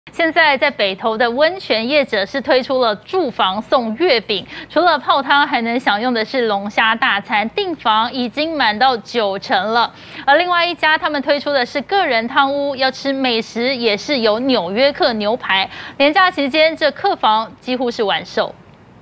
现在在北投的温泉业者是推出了住房送月饼，除了泡汤，还能享用的是龙虾大餐，订房已经满到90%了。而另外一家他们推出的是个人汤屋，要吃美食也是有纽约客牛排。连假期间，这客房几乎是完售。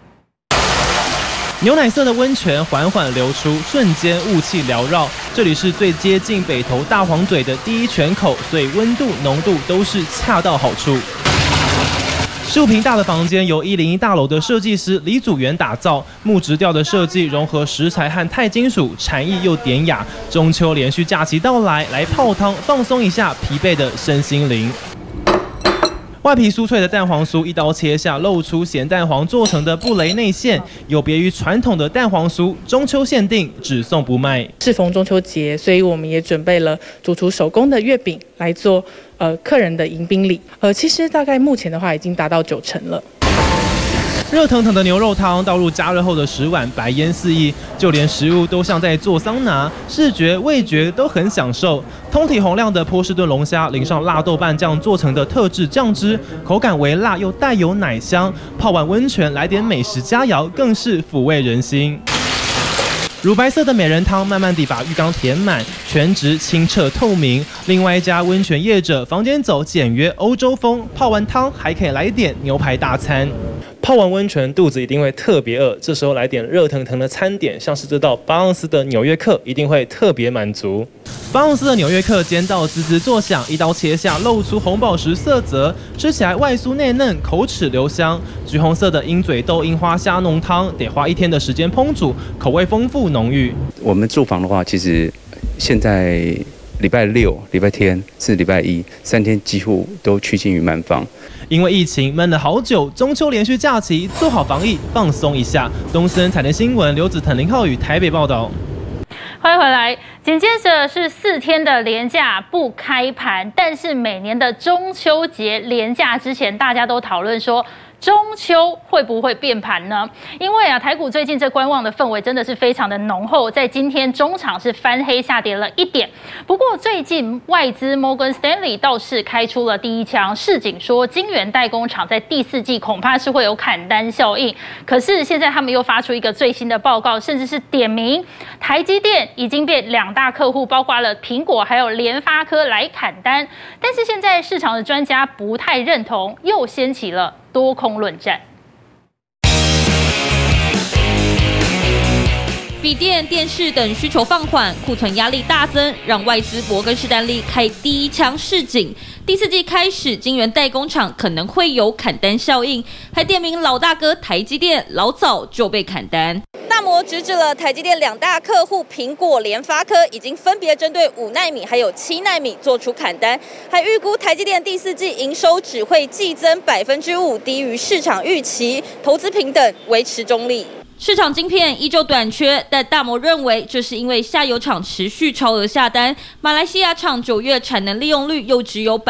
牛奶色的温泉缓缓流出，瞬间雾气缭绕。这里是最接近北投大黄嘴的第一泉口，所以温度、浓度都是恰到好处。15坪大的房间由101大楼的设计师李祖元打造，木质调的设计融合石材和钛金属，禅意又典雅。中秋连续假期到来，来泡汤放松一下疲惫的身心灵。 外皮酥脆的蛋黄酥，一刀切下，露出咸蛋黄做成的布雷内馅，有别于传统的蛋黄酥，中秋限定，只送不卖。 适逢中秋节，所以我们也准备了主厨手工的月饼来做客人的迎宾礼。其实大概目前的话已经达到90%了。 热腾腾的牛肉汤倒入加热后的10碗，白烟四溢，就连食物都像在做桑拿，视觉、味觉都很享受。通体红亮的波士顿龙虾淋上辣豆瓣酱做成的特制酱汁，口感微辣又带有奶香。泡完温泉来点美食佳肴，更是抚慰人心。 乳白色的美人汤慢慢地把浴缸填满，全质清澈透明。另外一家温泉业者房间走简约欧洲风，泡完汤还可以来点牛排大餐。泡完温泉肚子一定会特别饿，这时候来点热腾腾的餐点，像是这道8盎司的纽约客，一定会特别满足。8盎司的纽约客煎到滋滋作响，一刀切下露出红宝石色泽，吃起来外酥内嫩，口齿留香。橘红色的鹰嘴豆樱花虾浓汤得花1天的时间烹煮，口味丰富浓郁。 我们住房的话，其实现在礼拜6、礼拜天是礼拜1，3天几乎都趋近于满房。 因为疫情闷了好久，中秋连续假期做好防疫，放松一下。东森财经新闻刘子腾、林浩宇台北报道。 欢迎回来，紧接着是4天的连假不开盘，但是每年的中秋节连假之前，大家都讨论说。 中秋会不会变盘呢？因为台股最近这观望的氛围真的是非常的浓厚，在今天中场是翻黑下跌了1点。不过最近外资 Morgan Stanley 倒是开出了第一枪，示警说晶圆代工厂在第4季恐怕是会有砍单效应。可是现在他们又发出一个最新的报告，甚至是点名台积电已经被2大客户，包括了苹果还有联发科来砍单。但是现在市场的专家不太认同，又掀起了 多空论战， 笔电、电视等需求放缓，库存压力大增，让外资摩根士丹利开第一枪示警。第4季开始，晶圆代工厂可能会有砍单效应，还点名老大哥台积电老早就被砍单。 大摩直指了台积电2大客户苹果、联发科已经分别针对5奈米还有7奈米做出砍单，还预估台积电第4季营收只会季增5%，低于市场预期，投资平等，维持中立。 市场晶片依旧短缺，但大摩认为这是因为下游厂持续超额下单，马来西亚厂9月产能利用率又只有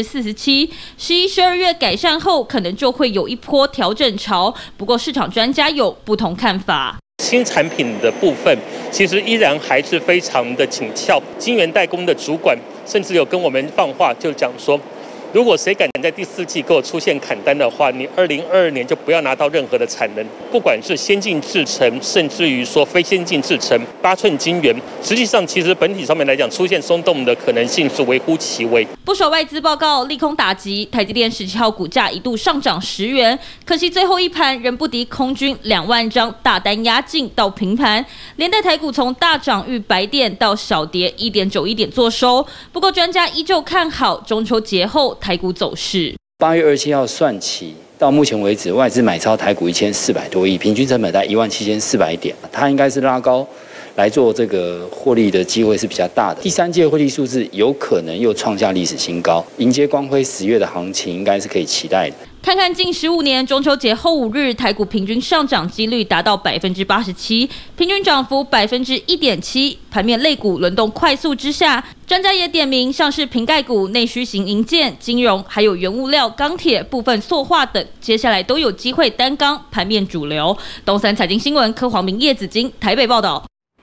47%，11、12月改善后可能就会有一波调整潮。不过市场专家有不同看法。 新产品的部分，其实依然还是非常的紧俏。晶圆代工的主管甚至有跟我们放话，就讲说，如果谁敢在第4季给我出现砍单的话，你2022年就不要拿到任何的产能，不管是先进制程，甚至于说非先进制程，8寸晶圆，实际上其实本体上面来讲，出现松动的可能性是微乎其微。 不少外资报告利空打击，台积电17号股价一度上涨10元，可惜最后一盘仍不敌空军2万张大单压境到平盘，连带台股从大涨逾100点到小跌1.91点作收。不过专家依旧看好中秋节后 台股走势 ，8月27号算起，到目前为止，外资买超台股1400多亿，平均成本在17400点，它应该是拉高来做这个获利的机会是比较大的。第3届获利数字有可能又创下历史新高，迎接光辉10月的行情，应该是可以期待的。 看看近15年中秋节后5日，台股平均上涨几率达到87%，平均涨幅1.7%。盘面类股轮动快速之下，专家也点名像是瓶盖股、内需型营建、金融，还有原物料、钢铁、部分塑化等，接下来都有机会担纲盘面主流。东森财经新闻柯黄明、叶子金台北报道。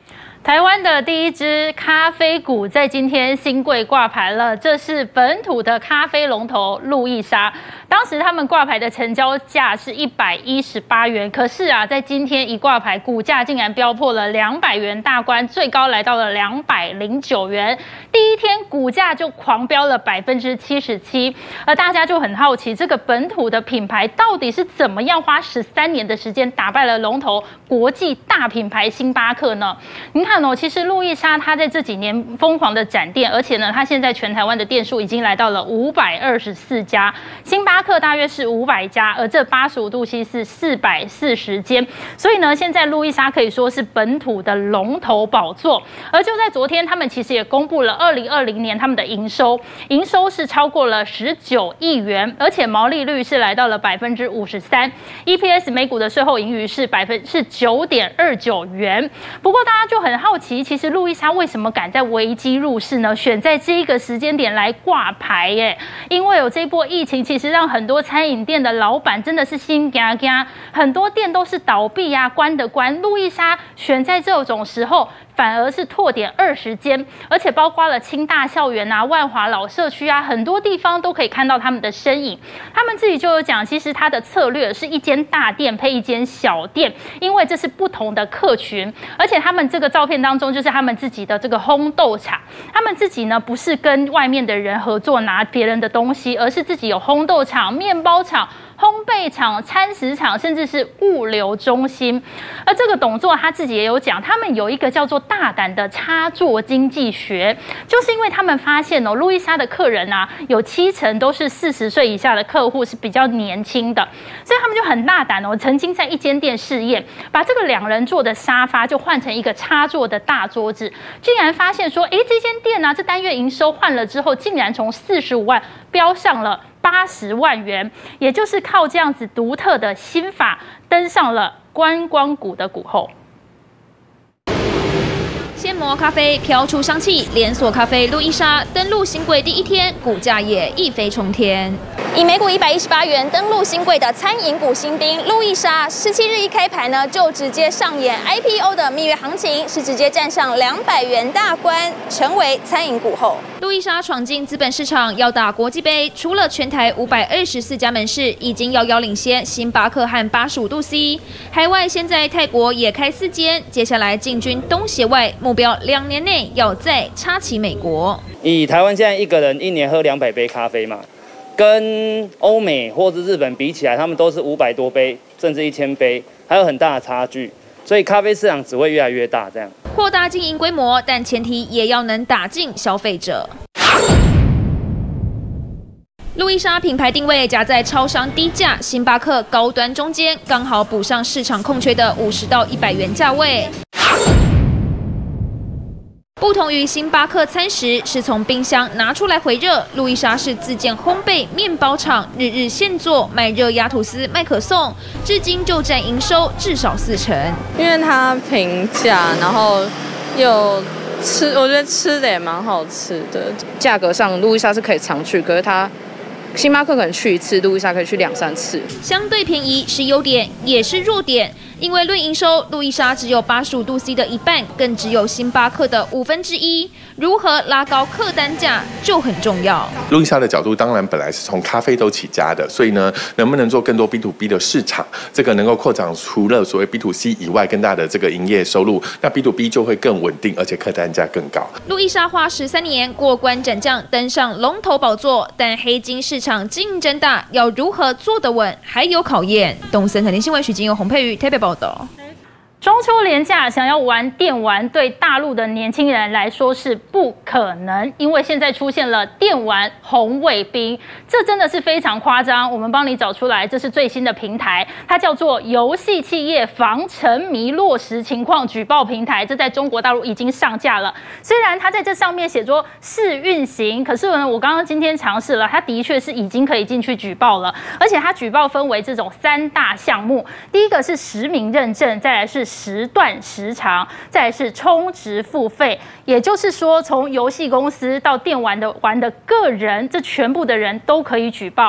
台湾的第一支咖啡股在今天新贵挂牌了，这是本土的咖啡龙头路易莎。当时他们挂牌的成交价是118元，可是啊，在今天一挂牌，股价竟然飙破了200元大关，最高来到了209元。第一天股价就狂飙了77%，而大家就很好奇，这个本土的品牌到底是怎么样花13年的时间打败了龙头国际大品牌星巴克呢？您看哦，其实路易莎它在这几年疯狂的展店，而且呢，它现在全台湾的店数已经来到了524家，星巴克大约是500家，而这85度 C 是440间，所以呢，现在路易莎可以说是本土的龙头宝座。而就在昨天，他们其实也公布了2020年他们的营收是超过了19亿元，而且毛利率是来到了53%，EPS 每股的税后盈余是9.29元。不过大家就很好奇，其实路易莎为什么敢在危机入市呢？选在这一个时间点来挂牌耶？因为有这波疫情，其实让很多餐饮店的老板真的是心惊惊，很多店都是倒闭啊，关的关。路易莎选在这种时候，反而是拓点20间，而且包括了清大校园啊、万华老社区啊，很多地方都可以看到他们的身影。他们自己就有讲，其实他的策略是一间大店配一间小店，因为这是不同的客群。而且他们这个照片当中，就是他们自己的这个烘豆厂，他们自己呢不是跟外面的人合作拿别人的东西，而是自己有烘豆厂、面包厂、烘焙厂、餐食厂，甚至是物流中心。而这个董座他自己也有讲，他们有一个叫做大胆的插座经济学，就是因为他们发现哦，路易莎的客人啊，有70%都是40岁以下的客户，是比较年轻的，所以他们就很大胆哦，曾经在一间店试验，把这个2人座的沙发就换成一个插座的大桌子，竟然发现说，这间店啊，这单月营收换了之后，竟然从45万飙上了80万元，也就是靠这样子独特的心法，登上了观光股的股后。 现磨咖啡飘出香气，连锁咖啡路易莎登陆新贵第一天，股价也一飞冲天。 以每股118元登陆新贵的餐饮股新兵路易莎，17日一开盘呢，就直接上演 IPO 的蜜月行情，是直接站上200元大关，成为餐饮股后。 路易莎闯进资本市场，要打国际杯，除了全台524家门市，已经遥遥领先星巴克和85度 C， 海外现在泰国也开4间，接下来进军东协外，目标2年内要再插旗美国。 以台湾现在一个人1年喝200杯咖啡嘛，跟欧美或者日本比起来，他们都是500多杯，甚至1000杯，还有很大的差距。所以咖啡市场只会越来越大，这样扩大经营规模，但前提也要能打进消费者。路易莎品牌定位夹在超商低价、星巴克高端中间，刚好补上市场空缺的50到100元价位。不同于星巴克餐食是从冰箱拿出来回热，路易莎是自建烘焙面包厂，日现做，卖热压吐司、卖可颂，至今就占营收至少40%。 因为它平价，然后又吃，我觉得吃的也蛮好吃的。价格上，路易莎是可以常去，可是它星巴克可能去1次，路易莎可以去2、3次。 相对便宜是优点，也是弱点。因为论营收，路易莎只有85度 C 的一半，更只有星巴克的1/5。如何拉高客单价就很重要。 路易莎的角度当然本来是从咖啡豆起家的，所以呢，能不能做更多 B2B 的市场，这个能够扩展除了所谓 B2C 以外更大的这个营业收入，那 B2B 就会更稳定，而且客单价更高。 路易莎花13年过关斩将，登上龙头宝座，但黑金市场竞争大，要如何做得稳，还有考验。东森财经新闻许金由洪佩瑜台北报道。 中秋连假想要玩电玩，对大陆的年轻人来说是不可能，因为现在出现了电玩红卫兵，这真的是非常夸张。我们帮你找出来，这是最新的平台，它叫做游戏企业防沉迷落实情况举报平台，这在中国大陆已经上架了。虽然它在这上面写作试运行，可是呢，我刚刚今天尝试了，它的确是已经可以进去举报了，而且它举报分为这种3大项目，第一个是实名认证，再来是时段时长，再来是充值付费，也就是说，从游戏公司到电玩的玩的个人，这全部的人都可以举报。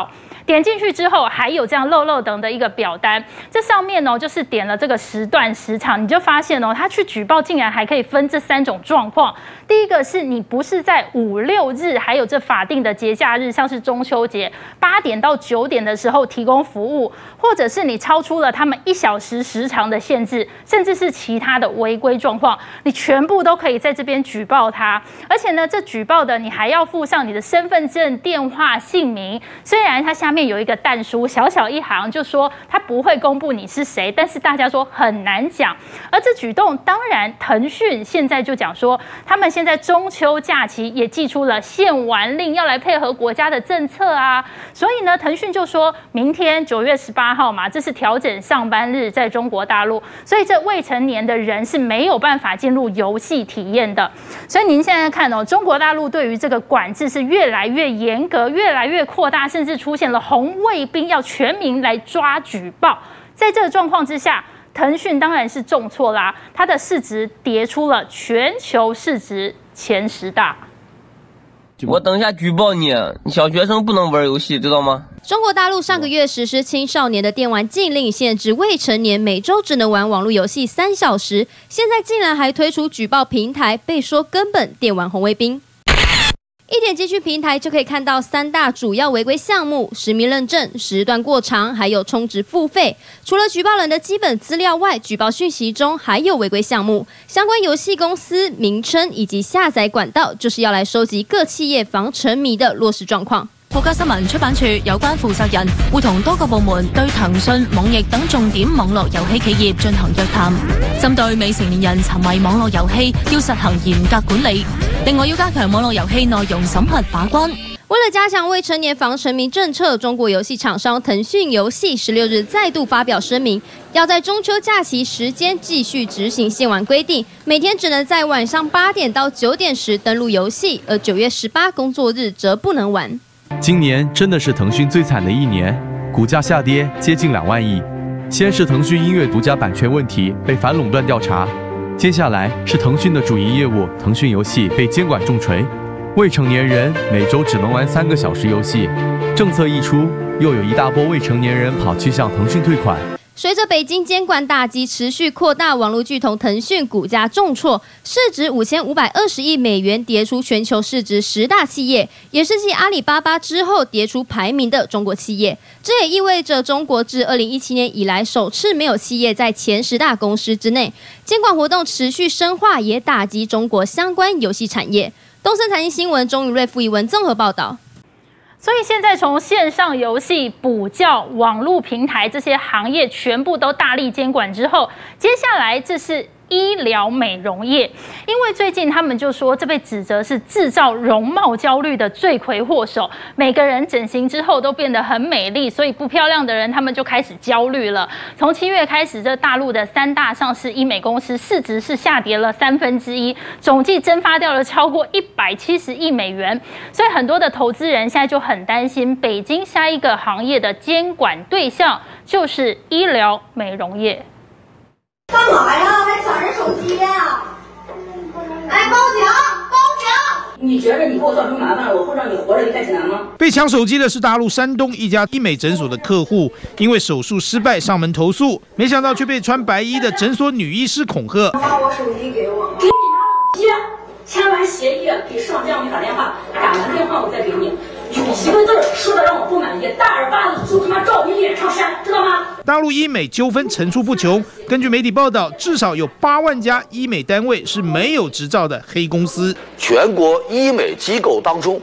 点进去之后，还有这样漏漏等的一个表单，这上面呢就是点了这个时段时长，你就发现哦，他去举报竟然还可以分这3种状况。第一个是你不是在5、6日，还有这法定的节假日，像是中秋节8点到9点的时候提供服务，或者是你超出了他们1小时时长的限制，甚至是其他的违规状况，你全部都可以在这边举报他。而且呢，这举报的你还要附上你的身份证、电话、姓名。虽然它下面有一个但书，小小一行就说它不会公布你是谁，但是大家说很难讲。而这举动，当然腾讯现在就讲说，他们现在中秋假期也祭出了限玩令，要来配合国家的政策啊。所以呢，腾讯就说明天9月18号嘛，这是调整上班日，在中国大陆，所以这未成年的人是没有办法进入游戏体验的。所以您现在看哦，中国大陆对于这个管制是越来越严格，越来越扩大，甚至出现了红卫兵要全民来抓举报。在这个状况之下，腾讯当然是重挫啦，它的市值跌出了全球市值前10大。 我等一下举报你，小学生不能玩游戏，知道吗？ 中国大陆上个月实施青少年的电玩禁令，限制未成年每周只能玩网络游戏3小时。现在竟然还推出举报平台，被说根本电玩红卫兵。一点进去平台就可以看到3大主要违规项目：实名认证、时段过长，还有充值付费。除了举报人的基本资料外，举报讯息中还有违规項目，相關遊戲公司名稱以及下載管道，就是要來收集各企業防沉迷的落實狀況。 國家新聞出版處有關負責人會同多個部門對騰訊、網易等重點網絡遊戲企業進行約談，針對未成年人沉迷網絡遊戲要實行嚴格管理。另外要加強網絡遊戲內容審核把關。 為了加強未成年防沉迷政策，中國遊戲廠商騰訊遊戲16日再度發表聲明，要在中秋假期時間繼續執行限玩規定，每天只能在晚上8點到9點時登錄遊戲，而9月18工作日則不能玩。 今年真的是騰訊最慘的一年，股價下跌接近2萬億。先是騰訊音樂獨家版權問題被反壟斷調查，接下來是騰訊的主營業務騰訊遊戲被監管重錘，未成年人每周只能玩3個小時遊戲。政策一出，又有一大波未成年人跑去向騰訊退款。 隨着北京監管打擊持續擴大，網絡巨頭騰訊股價重挫，市值5520億美元，跌出全球市值10大企業，也是繼阿里巴巴之後跌出排名的中國企業。這也意味着中國自2017年以來首次沒有企業在前10大公司之內。監管活動持續深化，也打擊中國相關遊戲產業。東森財經新聞鍾宇瑞、傅怡文綜合報道。 所以现在从线上游戏、補教、網絡平台這些行業全部都大力監管之後，接下來這是醫療美容業，因為最近他們就說這被指責是製造容貌焦慮的罪魁禍首。每個人整形之後都變得很美麗，所以不漂亮的人他們就開始焦慮了。從7月開始，這大陸的3大上市醫美公司市值是下跌了1/3，總計蒸發掉了超過170億美元。所以很多的投資人現在就很擔心，北京下一個行業的監管對象就是醫療美容業。 幹嘛呀？還搶人手機呀！哎，報警！報警！你覺得你給我造成麻煩了，我會讓你活着離開濟南嗎？被搶手機的是大陸山東一家醫美診所的客戶，因為手術失敗上門投訴，沒想到卻被穿白衣的診所女醫師恐嚇。把我手機給我，給你媽簽完協議，給市場監委打電話，打完電話我再給你。有一個字說的讓我不滿意，大耳巴子就他媽照你臉上扇，知道嗎？大陸醫美糾紛層出不窮，根據媒體報道，至少有8萬家醫美單位是沒有執照的黑公司。 全國醫美機構當中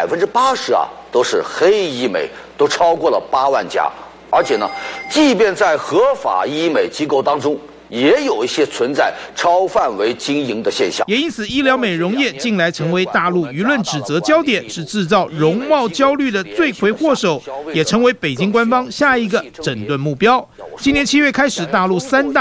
80%都是黑醫美，都超過了8萬家。而且呢，即便在合法醫美機構當中，也有一些存在超範圍經營的現象，也因此醫療美容業近來成為大陸輿論指責焦點，是製造容貌焦慮的罪魁禍首，也成為北京官方下一個整頓目標。今年7月開始，大陸3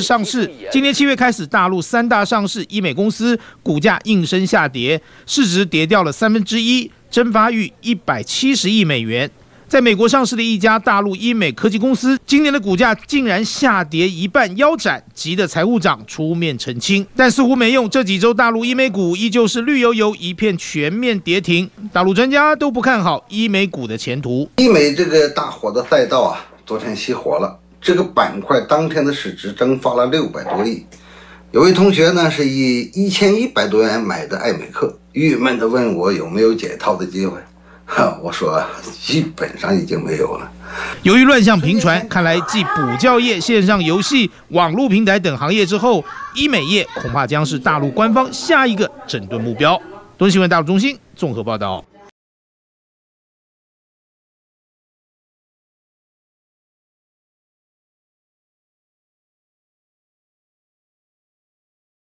大上市醫美公司股價應聲下跌，市值跌掉了1/3，蒸發逾170億美元。 在美国上市的一家大陆医美科技公司，今年的股价竟然下跌一半腰斩，急得财务长出面澄清，但似乎没用。这几周大陆医美股依旧是绿油油一片，全面跌停。大陆专家都不看好医美股的前途。 医美这个大火的赛道啊，昨天熄火了。这个板块当天的市值蒸发了600多亿。有位同学呢是以1100多元买的爱美克，郁闷地问我有没有解套的机会。我说基本上已经没有了。 由于乱象频传，看来继补教业、线上游戏、网络平台等行业之后，医美业恐怕将是大陆官方下一个整顿目标。东新闻大陆中心综合报道。